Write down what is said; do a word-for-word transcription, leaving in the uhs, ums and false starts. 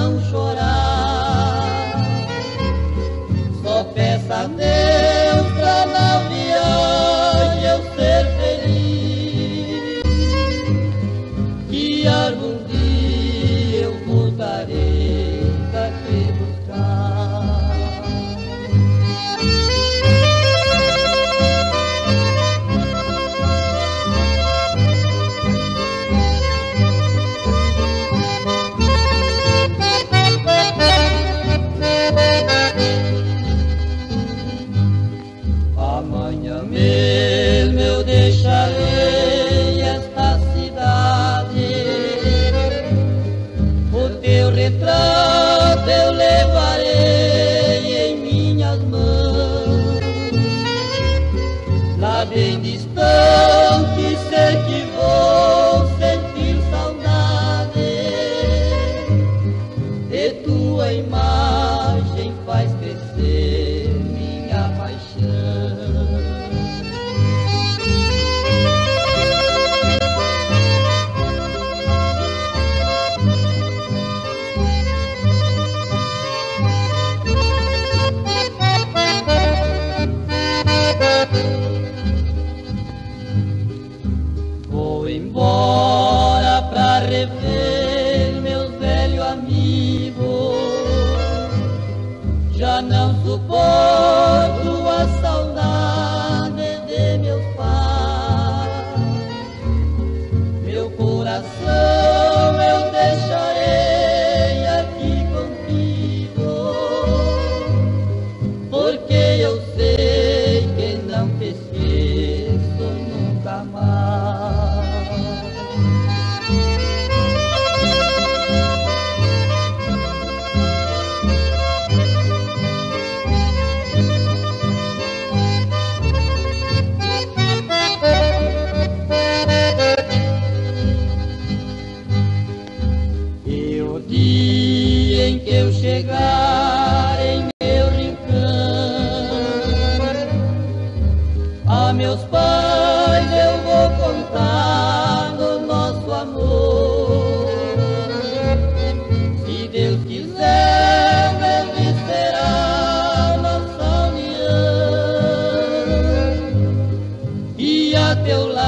não chorar. Só peça a Deus pra na viagem eu ser feliz, que algum dia eu voltarei pra te buscar. Amanhã mesmo eu deixarei esta cidade, o teu retrato eu levarei em minhas mãos. Lá bem distante sei que vou sentir saudade, de tua imagem faz crescer minha paixão. Vou embora pra rever meus velhos amigos, já não suporto a saudade de meus pais. Meu coração eu deixarei aqui contigo, porque eu sei que não te esqueço nunca mais. E o dia em que eu chegar em meu rincão, a meus pais eu vou contar do nosso amor. Se Deus quiser, breve será nossa união, e a teu lado